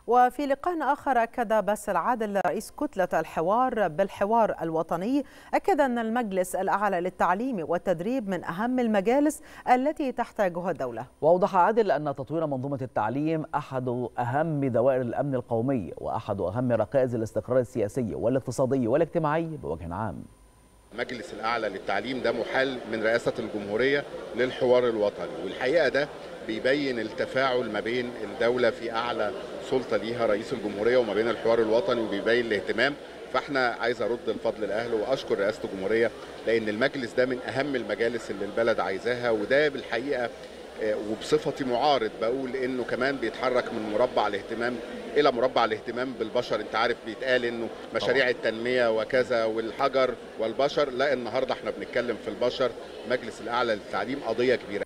وفي لقاء آخر أكد باسل عادل رئيس كتلة الحوار بالحوار الوطني أكد أن المجلس الأعلى للتعليم والتدريب من أهم المجالس التي تحتاجها الدولة. وأوضح عادل أن تطوير منظومة التعليم أحد أهم دوائر الأمن القومي وأحد أهم ركائز الاستقرار السياسي والاقتصادي والاجتماعي بوجه عام. المجلس الأعلى للتعليم ده محال من رئاسة الجمهورية للحوار الوطني، والحقيقة ده بيبين التفاعل ما بين الدولة في أعلى سلطة ليها رئيس الجمهورية وما بين الحوار الوطني، وبيبين الاهتمام. فاحنا عايز ارد الفضل لاهله واشكر رئاسة الجمهورية، لأن المجلس ده من أهم المجالس اللي البلد عايزاها، وده بالحقيقة وبصفتي معارض بقول انه كمان بيتحرك من مربع الاهتمام الى مربع الاهتمام بالبشر. انت عارف بيتقال انه مشاريع التنميه وكذا والحجر والبشر، لا النهارده احنا بنتكلم في البشر. مجلس الاعلى للتعليم قضيه كبيره.